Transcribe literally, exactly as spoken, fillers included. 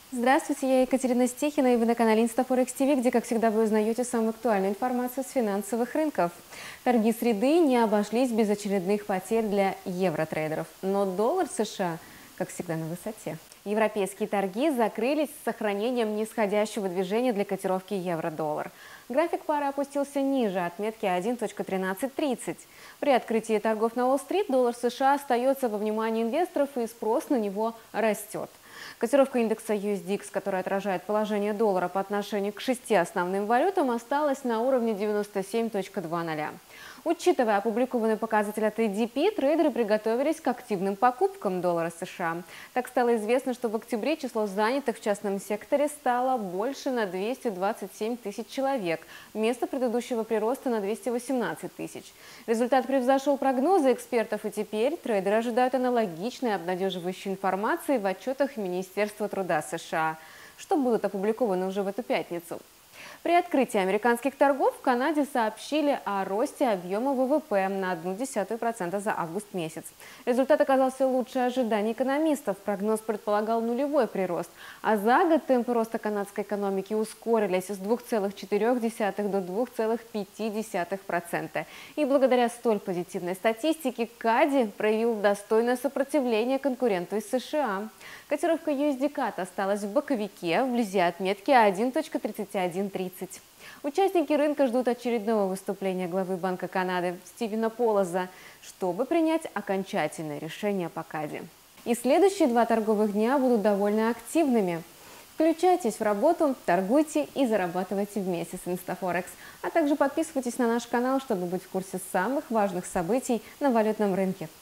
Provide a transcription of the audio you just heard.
Здравствуйте, я Екатерина Стихина, и вы на канале InstaForex ти ви, где, как всегда, вы узнаете самую актуальную информацию с финансовых рынков. Торги среды не обошлись без очередных потерь для евротрейдеров, но доллар США, как всегда, на высоте. Европейские торги закрылись с сохранением нисходящего движения для котировки евро-доллар. График пары опустился ниже отметки один точка тринадцать тридцать. При открытии торгов на Уолл-стрит доллар США остается во внимании инвесторов, и спрос на него растет. Котировка индекса ю эс ди икс, который отражает положение доллара по отношению к шести основным валютам, осталась на уровне девяноста семи точек двадцать. Учитывая опубликованный показатель от эй ди пи, трейдеры приготовились к активным покупкам доллара США. Так стало известно, что в октябре число занятых в частном секторе стало больше на двести двадцать семь тысяч человек, вместо предыдущего прироста на двести восемнадцать тысяч. Результат превзошел прогнозы экспертов, и теперь трейдеры ожидают аналогичной обнадеживающей информации в отчетах Министерства труда США, что будут опубликованы уже в эту пятницу. При открытии американских торгов в Канаде сообщили о росте объема вэ вэ пэ на одну десятую процента за август месяц. Результат оказался лучше ожиданий экономистов. Прогноз предполагал нулевой прирост, а за год темпы роста канадской экономики ускорились с двух целых четырёх десятых до двух целых пяти десятых процента. И благодаря столь позитивной статистике КАДи проявил достойное сопротивление конкуренту из США. Котировка ю эс ди кат осталась в боковике вблизи отметки один точка тридцать один тридцать. Участники рынка ждут очередного выступления главы Банка Канады Стивена Полоза, чтобы принять окончательное решение по КАДи. И следующие два торговых дня будут довольно активными. Включайтесь в работу, торгуйте и зарабатывайте вместе с InstaForex. А также подписывайтесь на наш канал, чтобы быть в курсе самых важных событий на валютном рынке.